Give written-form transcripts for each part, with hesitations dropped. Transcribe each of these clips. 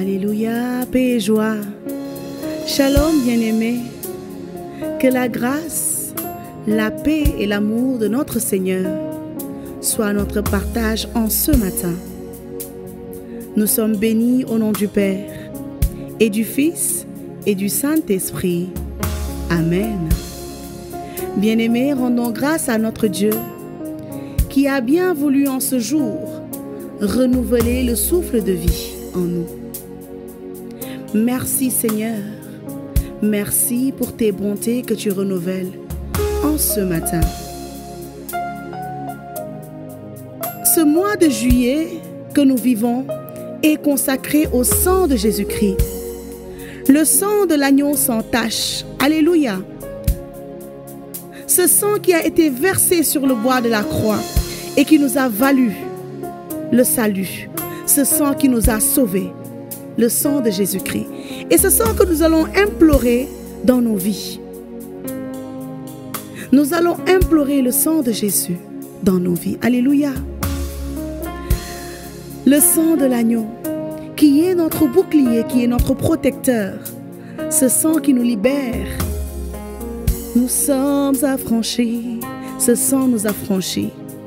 Alléluia, paix et joie. Shalom, bien-aimés. Que la grâce, la paix et l'amour de notre Seigneur soient notre partage en ce matin. Nous sommes bénis au nom du Père et du Fils et du Saint-Esprit. Amen. Bien-aimés, rendons grâce à notre Dieu qui a bien voulu en ce jour renouveler le souffle de vie en nous. Merci Seigneur, merci pour tes bontés que tu renouvelles en ce matin. Ce mois de juillet que nous vivons est consacré au sang de Jésus-Christ. Le sang de l'agneau sans tache. Alléluia. Ce sang qui a été versé sur le bois de la croix et qui nous a valu le salut. Ce sang qui nous a sauvés. Le sang de Jésus-Christ. Et ce sang que nous allons implorer dans nos vies. Nous allons implorer le sang de Jésus dans nos vies. Alléluia. Le sang de l'agneau qui est notre bouclier, qui est notre protecteur. Ce sang qui nous libère. Nous sommes affranchis. Ce sang nous affranchit.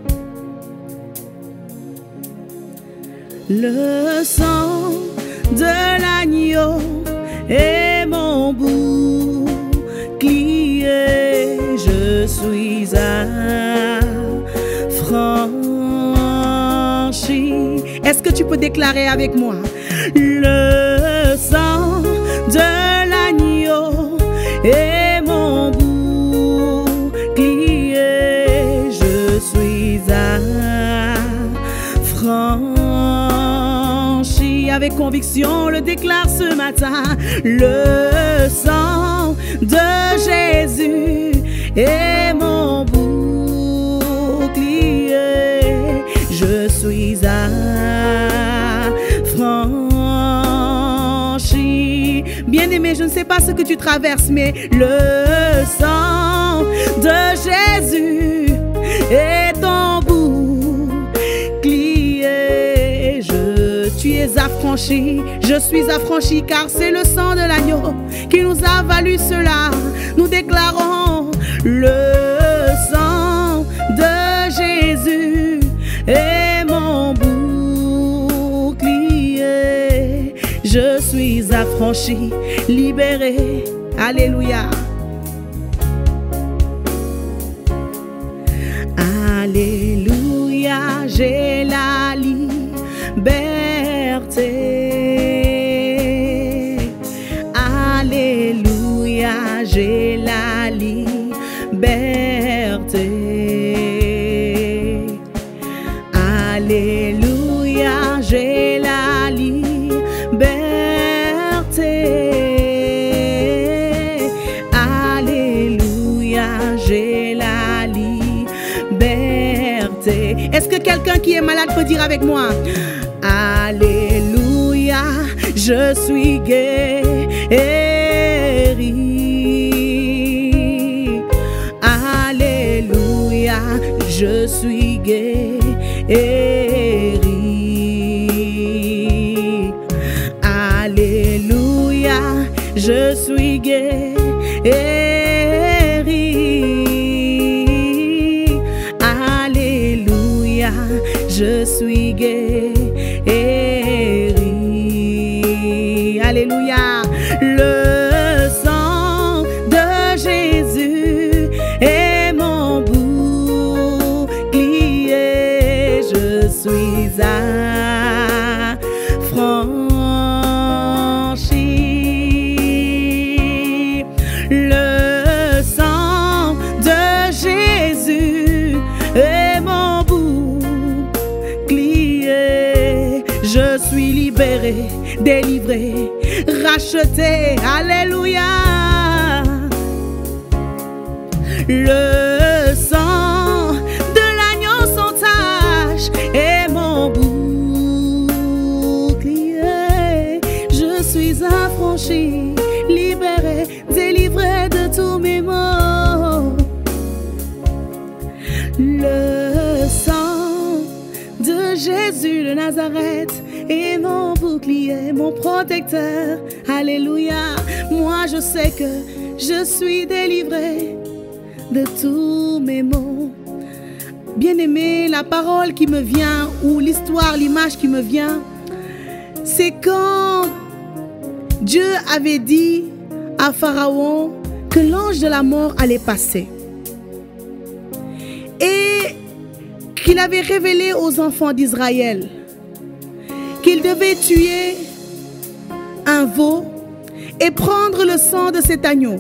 Le sang de l'agneau est mon bouclier, je suis affranchi. Est-ce que tu peux déclarer avec moi? Le sang de l'agneau est mon bouclier, je suis affranchi. Avec conviction, le déclare ce matin. Le sang de Jésus est mon bouclier. Je suis affranchi. Bien-aimé, je ne sais pas ce que tu traverses, mais le sang de Jésus est ton bouclier. Tu es affranchi, je suis affranchi car c'est le sang de l'agneau qui nous a valu cela. Nous déclarons le sang de Jésus est mon bouclier. Je suis affranchi, libéré. Alléluia. Alléluia, j'ai la liberté. Alléluia, j'ai la liberté. Alléluia, j'ai la liberté. Alléluia, j'ai la liberté. Est-ce que quelqu'un qui est malade peut dire avec moi? Alléluia, je suis guéri. Alléluia, je suis guéri. Alléluia, je suis guéri. Alléluia, je suis guéri. Alléluia, le sang de Jésus est mon bouclier. Je suis affranchi. Le sang de Jésus est mon bouclier. Je suis libéré, délivré, racheté. Alléluia. Le sang de l'agneau sans tache est mon bouclier. Je suis affranchi, libéré, délivré de tous mes maux. Le sang de Jésus de Nazareth et mon bouclier, mon protecteur. Alléluia. Moi je sais que je suis délivré de tous mes maux. Bien-aimé, la parole qui me vient, ou l'histoire, l'image qui me vient, c'est quand Dieu avait dit à Pharaon que l'ange de la mort allait passer. Et qu'il avait révélé aux enfants d'Israël qu'ils devaient tuer un veau et prendre le sang de cet agneau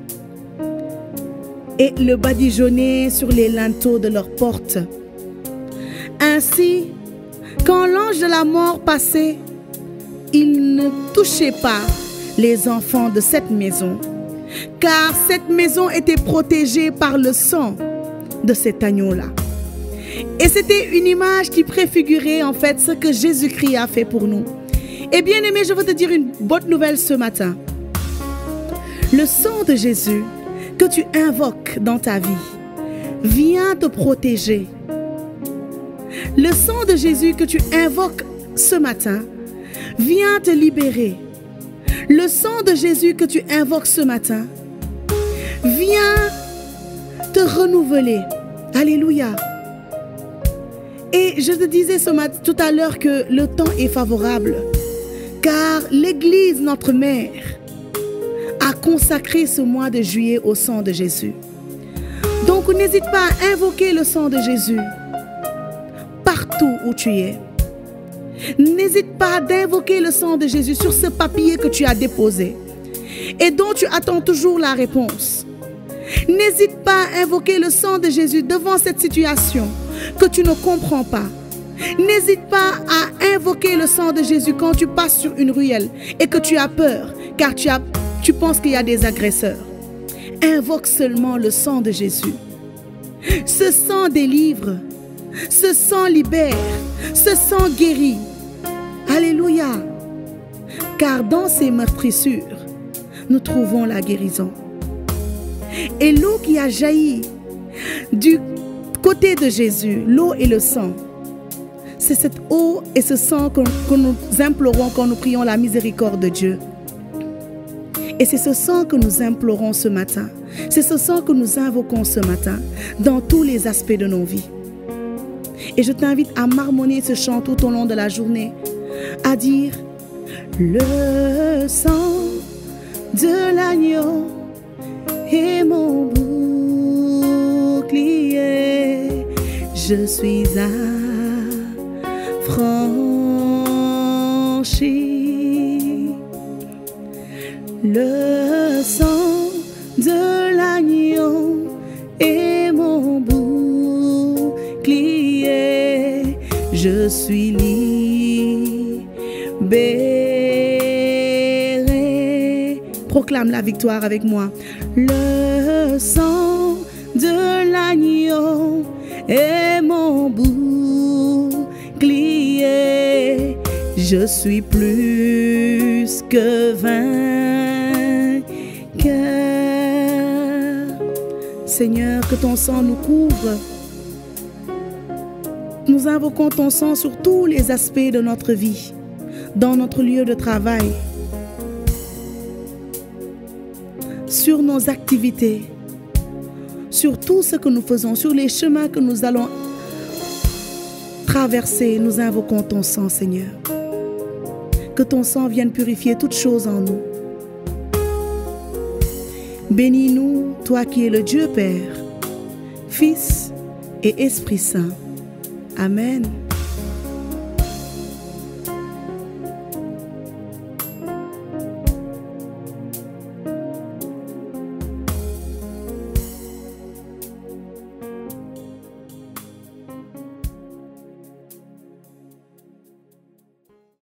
et le badigeonner sur les linteaux de leurs portes. Ainsi, quand l'ange de la mort passait, il ne touchait pas les enfants de cette maison, car cette maison était protégée par le sang de cet agneau-là. Et c'était une image qui préfigurait en fait ce que Jésus-Christ a fait pour nous. Et bien aimé, je veux te dire une bonne nouvelle ce matin. Le sang de Jésus que tu invoques dans ta vie vient te protéger. Le sang de Jésus que tu invoques ce matin vient te libérer. Le sang de Jésus que tu invoques ce matin vient te renouveler. Alléluia. Et je te disais tout à l'heure que le temps est favorable, car l'Église, notre mère, a consacré ce mois de juillet au sang de Jésus. Donc n'hésite pas à invoquer le sang de Jésus partout où tu es. N'hésite pas d'invoquer le sang de Jésus sur ce papier que tu as déposé et dont tu attends toujours la réponse. N'hésite pas à invoquer le sang de Jésus devant cette situation que tu ne comprends pas. N'hésite pas à invoquer le sang de Jésus quand tu passes sur une ruelle et que tu as peur car tu penses qu'il y a des agresseurs. Invoque seulement le sang de Jésus. Ce sang délivre, ce sang libère, ce sang guérit. Alléluia. Car dans ces meurtrissures, nous trouvons la guérison. Et l'eau qui a jailli du côté de Jésus, l'eau et le sang, c'est cette eau et ce sang que nous implorons quand nous prions la miséricorde de Dieu. Et c'est ce sang que nous implorons ce matin. C'est ce sang que nous invoquons ce matin dans tous les aspects de nos vies. Et je t'invite à marmonner ce chant tout au long de la journée, à dire le sang de l'agneau et mon bouclier, je suis affranchi. Le sang de l'agneau et mon bouclier, je suis libéré. Proclame la victoire avec moi. Le sang de l'agneau et mon bouclier, je suis plus que vainqueur. Seigneur, que ton sang nous couvre. Nous invoquons ton sang sur tous les aspects de notre vie, dans notre lieu de travail, sur nos activités, sur tout ce que nous faisons, sur les chemins que nous allons traverser. Nous invoquons ton sang, Seigneur. Que ton sang vienne purifier toutes choses en nous. Bénis-nous, toi qui es le Dieu Père, Fils et Esprit Saint. Amen.